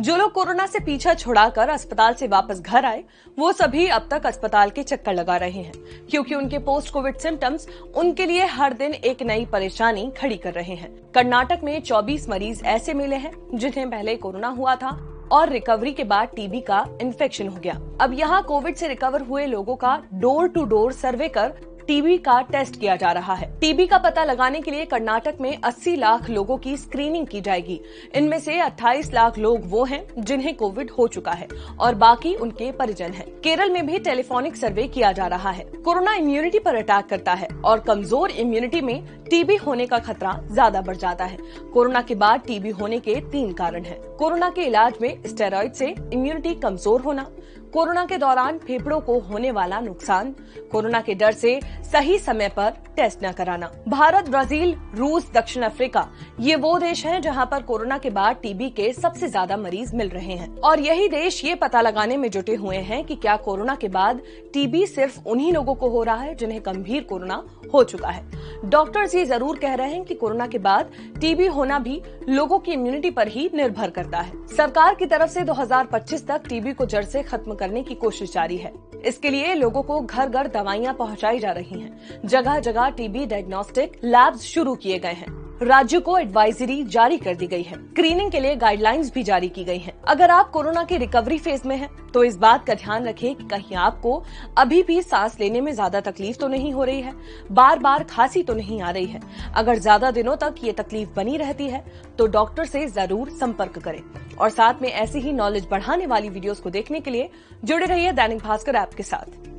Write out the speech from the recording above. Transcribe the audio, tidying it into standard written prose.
जो लोग कोरोना से पीछा छुड़ाकर अस्पताल से वापस घर आए, वो सभी अब तक अस्पताल के चक्कर लगा रहे हैं, क्योंकि उनके पोस्ट कोविड सिम्टम्स उनके लिए हर दिन एक नई परेशानी खड़ी कर रहे हैं। कर्नाटक में 24 मरीज ऐसे मिले हैं जिन्हें पहले कोरोना हुआ था और रिकवरी के बाद टीबी का इन्फेक्शन हो गया। अब यहाँ कोविड से रिकवर हुए लोगों का डोर टू डोर सर्वे कर टीबी का टेस्ट किया जा रहा है। टीबी का पता लगाने के लिए कर्नाटक में 80 लाख लोगों की स्क्रीनिंग की जाएगी। इनमें से 28 लाख लोग वो हैं जिन्हें कोविड हो चुका है और बाकी उनके परिजन हैं। केरल में भी टेलीफोनिक सर्वे किया जा रहा है। कोरोना इम्यूनिटी पर अटैक करता है और कमजोर इम्यूनिटी में टीबी होने का खतरा ज्यादा बढ़ जाता है। कोरोना के बाद टीबी होने के 3 कारण हैं। कोरोना के इलाज में स्टेरॉइड से इम्यूनिटी कमजोर होना, कोरोना के दौरान फेफड़ों को होने वाला नुकसान, कोरोना के डर से सही समय पर टेस्ट न कराना। भारत, ब्राजील, रूस, दक्षिण अफ्रीका ये वो देश हैं जहां पर कोरोना के बाद टीबी के सबसे ज्यादा मरीज मिल रहे हैं और यही देश ये पता लगाने में जुटे हुए हैं कि क्या कोरोना के बाद टीबी सिर्फ उन्हीं लोगों को हो रहा है जिन्हें गंभीर कोरोना हो चुका है। डॉक्टर्स ये जरूर कह रहे हैं कि कोरोना के बाद टीबी होना भी लोगों की इम्यूनिटी पर ही निर्भर करता है। सरकार की तरफ से 2025 तक टीबी को जड़ से खत्म करने की कोशिश जारी है। इसके लिए लोगों को घर घर दवाइयां पहुंचाई जा रही हैं। जगह जगह टीबी डायग्नोस्टिक लैब्स शुरू किए गए हैं। राज्यों को एडवाइजरी जारी कर दी गई है। स्क्रीनिंग के लिए गाइडलाइंस भी जारी की गई हैं। अगर आप कोरोना की रिकवरी फेज में हैं, तो इस बात का ध्यान रखें कि कहीं आपको अभी भी सांस लेने में ज्यादा तकलीफ तो नहीं हो रही है, बार बार खांसी तो नहीं आ रही है। अगर ज्यादा दिनों तक ये तकलीफ बनी रहती है तो डॉक्टर से जरूर संपर्क करें और साथ में ऐसी ही नॉलेज बढ़ाने वाली वीडियोस को देखने के लिए जुड़े रहिए दैनिक भास्कर ऐप के साथ।